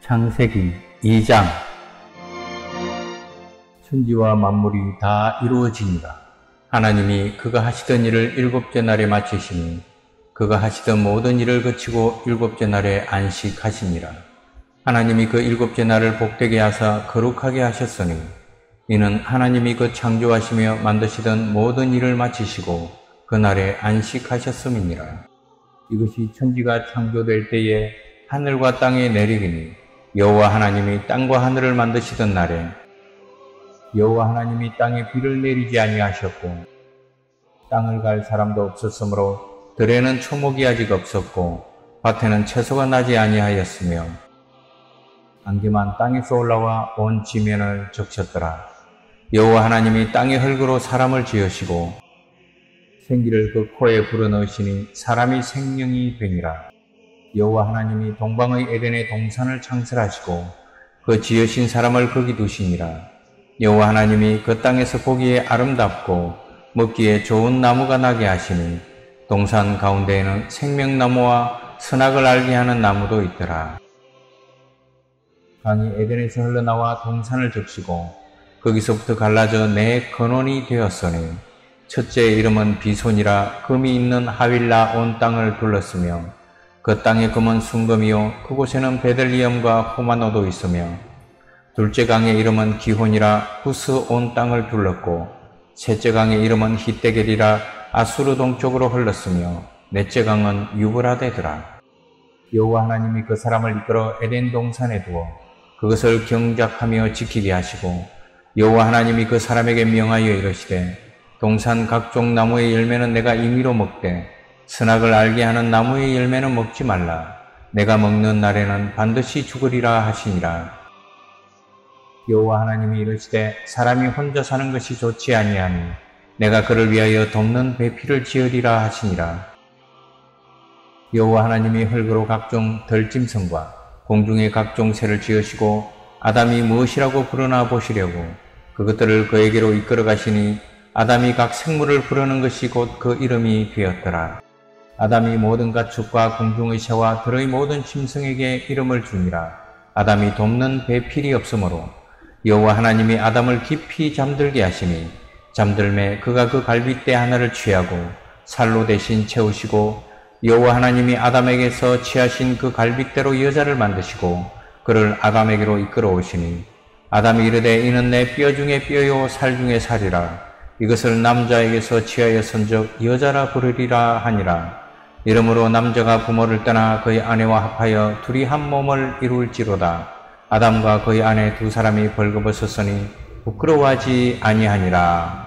창세기 2장. 천지와 만물이 다 이루어지니라. 하나님이 그가 하시던 일을 일곱째 날에 마치시니 그가 하시던 모든 일을 그치고 일곱째 날에 안식하시니라. 하나님이 그 일곱째 날을 복되게 하사 거룩하게 하셨으니 이는 하나님이 그 창조하시며 만드시던 모든 일을 마치시고 그 날에 안식하셨음이니라. 이것이 천지가 창조될 때에 하늘과 땅에 내리기니 여호와 하나님이 땅과 하늘을 만드시던 날에 여호와 하나님이 땅에 비를 내리지 아니하셨고 땅을 갈 사람도 없었으므로 들에는 초목이 아직 없었고 밭에는 채소가 나지 아니하였으며 안개만 땅에서 올라와 온 지면을 적셨더라. 여호와 하나님이 땅의 흙으로 사람을 지으시고 생기를 그 코에 불어넣으시니 사람이 생명이 되니라. 여호와 하나님이 동방의 에덴의 동산을 창설하시고 그 지으신 사람을 거기 두시니라. 여호와 하나님이 그 땅에서 보기에 아름답고 먹기에 좋은 나무가 나게 하시니 동산 가운데에는 생명나무와 선악을 알게 하는 나무도 있더라. 강이 에덴에서 흘러나와 동산을 적시고 거기서부터 갈라져 네 근원이 되었으니 첫째의 이름은 비손이라 금이 있는 하윌라 온 땅을 둘렀으며 그 땅의 금은 순금이요 그곳에는 베들리엄과 호마노도 있으며 둘째 강의 이름은 기혼이라 후스 온 땅을 둘렀고 셋째 강의 이름은 히데겔이라 아수르 동쪽으로 흘렀으며 넷째 강은 유브라데더라. 여호와 하나님이 그 사람을 이끌어 에덴 동산에 두어 그것을 경작하며 지키게 하시고 여호와 하나님이 그 사람에게 명하여 이르시되 동산 각종 나무의 열매는 내가 임의로 먹되 선악을 알게 하는 나무의 열매는 먹지 말라. 내가 먹는 날에는 반드시 죽으리라 하시니라. 여호와 하나님이 이르시되 사람이 혼자 사는 것이 좋지 아니하니 내가 그를 위하여 돕는 배필을 지으리라 하시니라. 여호와 하나님이 흙으로 각종 들짐승과 공중의 각종 새를 지으시고 아담이 무엇이라고 부르나 보시려고 그것들을 그에게로 이끌어 가시니 아담이 각 생물을 부르는 것이 곧 그 이름이 되었더라. 아담이 모든 가축과 공중의 새와 들의 모든 짐승에게 이름을 주니라. 아담이 돕는 배필이 없으므로 여호와 하나님이 아담을 깊이 잠들게 하시니 잠들매 그가 그 갈빗대 하나를 취하고 살로 대신 채우시고 여호와 하나님이 아담에게서 취하신 그 갈빗대로 여자를 만드시고 그를 아담에게로 이끌어 오시니 아담이 이르되 이는 내 뼈 중에 뼈요 살 중에 살이라. 이것을 남자에게서 취하였은즉 여자라 부르리라 하니라. 이러므로 남자가 부모를 떠나 그의 아내와 합하여 둘이 한 몸을 이룰지로다. 아담과 그의 아내 두 사람이 벌거벗었으니 부끄러워하지 아니하니라.